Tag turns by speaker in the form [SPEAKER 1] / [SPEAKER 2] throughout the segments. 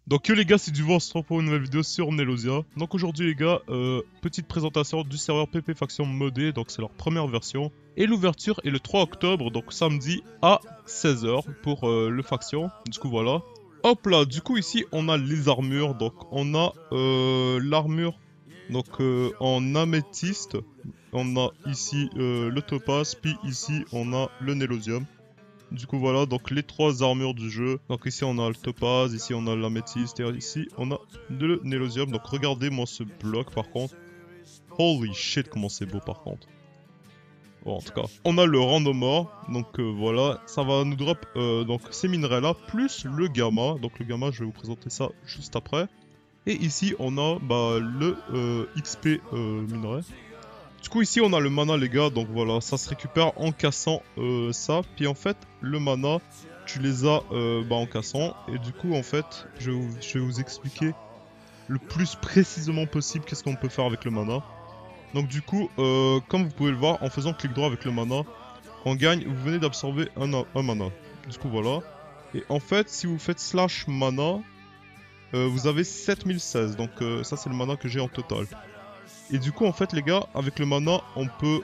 [SPEAKER 1] Donc yo les gars, c'est Duvan, on se retrouve pour une nouvelle vidéo sur Nelosia. Donc aujourd'hui les gars, petite présentation du serveur PP Faction modé, donc c'est leur première version. Et l'ouverture est le 3 octobre, donc samedi à 16h pour le Faction. Du coup voilà. Hop là, du coup ici on a les armures, donc on a l'armure donc en améthyste. On a ici le topaz, puis ici on a le Nélosium. Du coup voilà, donc les trois armures du jeu. Donc ici on a le topaz, ici on a l'améthyste et ici on a le nélosium. Donc regardez-moi ce bloc par contre. Holy shit comment c'est beau par contre. Bon, en tout cas, on a le random ore, donc voilà, ça va nous drop donc ces minerais là, plus le gamma. Donc le gamma je vais vous présenter ça juste après. Et ici on a bah, le XP minerai. Du coup ici on a le mana les gars, donc voilà, ça se récupère en cassant ça. Puis en fait le mana tu les as bah, en cassant. Et du coup en fait je vais vous expliquer le plus précisément possible qu'est-ce qu'on peut faire avec le mana. Donc du coup comme vous pouvez le voir en faisant clic droit avec le mana, on gagne, vous venez d'absorber un mana. Du coup voilà. Et en fait si vous faites slash mana, vous avez 7016, donc ça c'est le mana que j'ai en total. Et du coup, en fait, les gars, avec le mana, on peut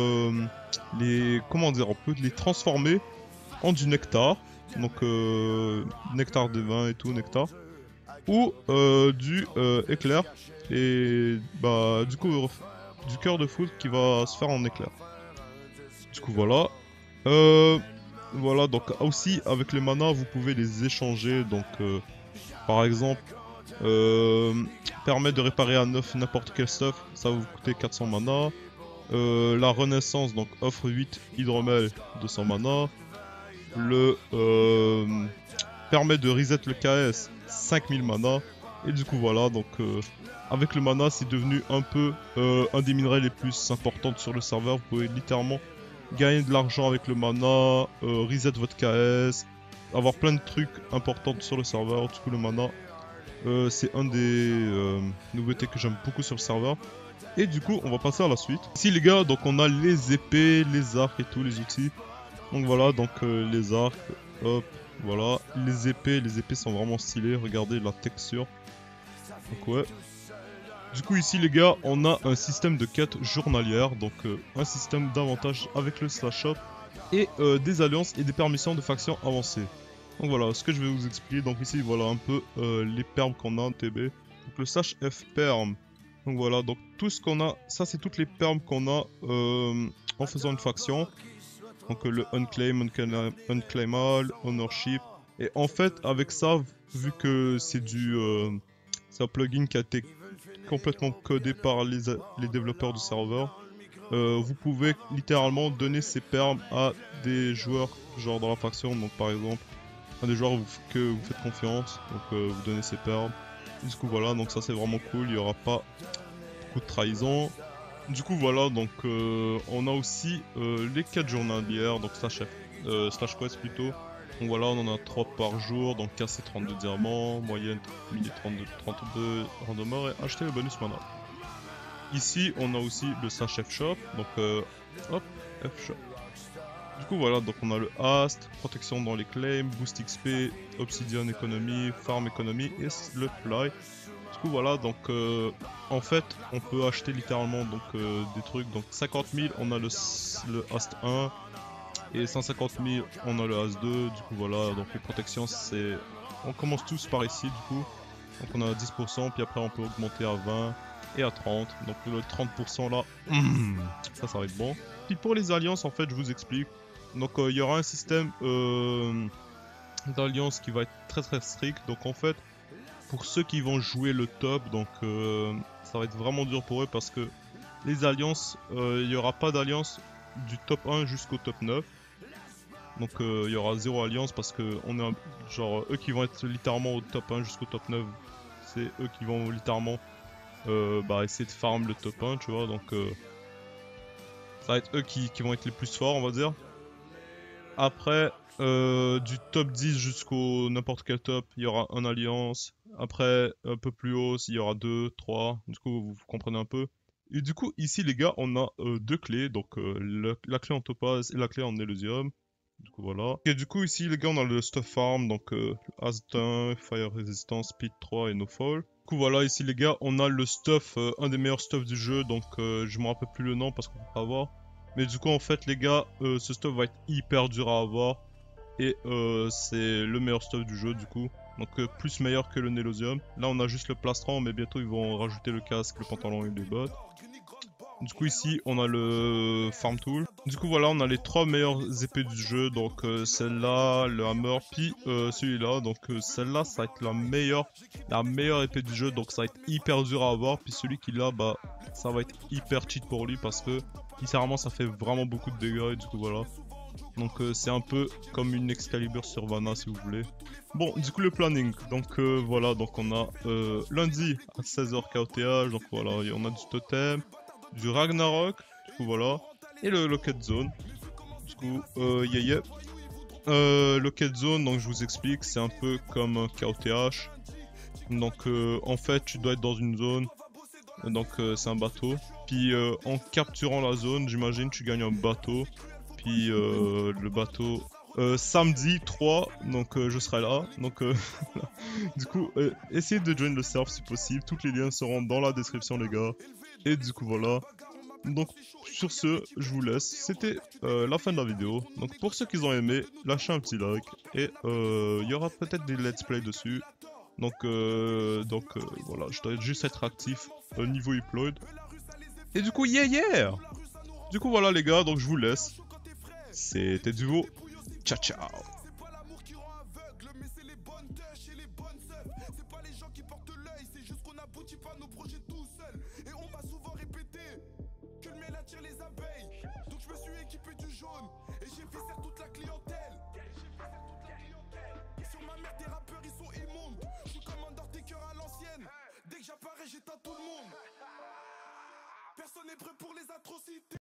[SPEAKER 1] comment dire, on peut les transformer en du nectar. Donc, nectar de vin et tout, nectar. Ou du éclair. Et bah, du coup, du cœur de foudre qui va se faire en éclair. Du coup, voilà. Euh, voilà, donc aussi, avec les mana, vous pouvez les échanger. Donc, par exemple, euh, permet de réparer à 9 n'importe quel stuff, ça va vous coûter 400 mana. La renaissance, donc offre 8 hydromel, 200 mana. Le permet de reset le KS, 5000 mana. Et du coup voilà, donc avec le mana c'est devenu un peu un des minerais les plus importants sur le serveur. Vous pouvez littéralement gagner de l'argent avec le mana, reset votre KS, avoir plein de trucs importants sur le serveur. Du coup le mana c'est un des nouveautés que j'aime beaucoup sur le serveur. Et du coup, on va passer à la suite. Ici, les gars, donc on a les épées, les arcs et tous les outils. Donc voilà, donc les arcs, hop, voilà. Les épées sont vraiment stylées. Regardez la texture. Donc ouais. Du coup, ici, les gars, on a un système de quête journalière. Donc un système d'avantages avec le slash shop. Et des alliances et des permissions de factions avancées. Donc voilà, ce que je vais vous expliquer. Donc ici, voilà un peu les perms qu'on a en TB. Donc le slash F perm. Donc voilà, donc tout ce qu'on a, ça c'est toutes les perms qu'on a en faisant une faction. Donc le unclaim, unclaimable, ownership. Et en fait, avec ça, vu que c'est un plugin qui a été complètement codé par les développeurs du serveur, vous pouvez littéralement donner ces perms à des joueurs, genre dans la faction. Donc par exemple, à des joueurs que vous faites confiance, donc vous donnez ces perms. Du coup voilà, donc ça c'est vraiment cool, il n'y aura pas beaucoup de trahison. Du coup voilà, donc on a aussi les quêtes journalières, donc slash quest plutôt. Donc voilà, on en a 3 par jour, donc casser 32 diamants, moyenne mini 32 randomers et acheter le bonus mana. Ici on a aussi le slash F shop, donc hop, F shop. Du coup voilà, donc on a le Hast, protection dans les claims, boost XP, obsidian economy, farm economy et le fly. Du coup voilà, donc en fait on peut acheter littéralement donc des trucs. Donc 50 000 on a le Hast 1 et 150 000 on a le Hast 2. Du coup voilà, donc les protections c'est... On commence tous par ici du coup. Donc on a 10% puis après on peut augmenter à 20 et à 30. Donc le 30% là, ça va être bon. Puis pour les alliances en fait je vous explique. Donc il y aura un système d'alliance qui va être très très strict. Donc en fait pour ceux qui vont jouer le top, donc ça va être vraiment dur pour eux parce que les alliances, il n'y aura pas d'alliance du top 1 jusqu'au top 9. Donc il y aura zéro alliance parce que on est genre eux qui vont être littéralement au top 1 jusqu'au top 9. C'est eux qui vont littéralement bah, essayer de farm le top 1, tu vois. Donc ça va être eux qui vont être les plus forts, on va dire. Après, du top 10 jusqu'au n'importe quel top, il y aura un alliance. Après, un peu plus haut, il y aura 2, 3. Du coup, vous comprenez un peu. Et du coup, ici, les gars, on a deux clés. Donc, la clé en topaz et la clé en Elysium. Du coup voilà. Et du coup ici les gars on a le stuff farm, donc As-1, Fire Resistance, Speed 3 et No Fall. Du coup voilà ici les gars on a le stuff, un des meilleurs stuffs du jeu, donc je me rappelle plus le nom parce qu'on peut pas avoir. Mais du coup en fait les gars ce stuff va être hyper dur à avoir. Et c'est le meilleur stuff du jeu du coup. Donc plus meilleur que le Nélosium. Là on a juste le plastron mais bientôt ils vont rajouter le casque, le pantalon et les bottes. Du coup ici on a le farm tool. Du coup voilà on a les 3 meilleures épées du jeu. Donc celle-là, le hammer, puis celui-là. Donc celle-là ça va être la meilleure épée du jeu. Donc ça va être hyper dur à avoir. Puis celui qui l'a bah ça va être hyper cheat pour lui parce que littéralement ça fait vraiment beaucoup de dégâts et du coup voilà. Donc c'est un peu comme une Excalibur sur Vanna si vous voulez. Bon, du coup le planning. Donc voilà, donc on a lundi à 16h KOTH, donc voilà, on a du totem, du Ragnarok, du coup voilà, et le Locket Zone. Du coup, yeah yeah. Locket Zone, donc je vous explique, c'est un peu comme un KOTH. Donc en fait, tu dois être dans une zone, donc c'est un bateau. Puis en capturant la zone, j'imagine, tu gagnes un bateau. Puis le bateau samedi 3, donc je serai là. Donc du coup, essayez de join le serve si possible. Tous les liens seront dans la description les gars. Et du coup voilà. Donc sur ce, je vous laisse. C'était la fin de la vidéo. Donc pour ceux qui ont aimé, lâchez un petit like. Et il y aura peut-être des let's play dessus. Donc voilà, je dois juste être actif au niveau upload. Et du coup, yeah yeah! Du coup voilà les gars, donc je vous laisse. C'était Duo. Ciao ciao.
[SPEAKER 2] C'est pas l'amour qui rend aveugle, mais c'est les bonnes tâches et les bonnes œuvres. C'est pas les gens qui portent l'œil, c'est juste qu'on aboutit pas nos projets tout seuls. Et on m'a souvent répété que le miel attire les abeilles. Donc je me suis équipé du jaune et j'ai viscère toute la clientèle. Sur ma mère, des rappeurs ils sont immondes. Je suis comme un Undertaker à l'ancienne. Dès que j'apparais, j'éteins tout le monde. Personne n'est prêt pour les atrocités.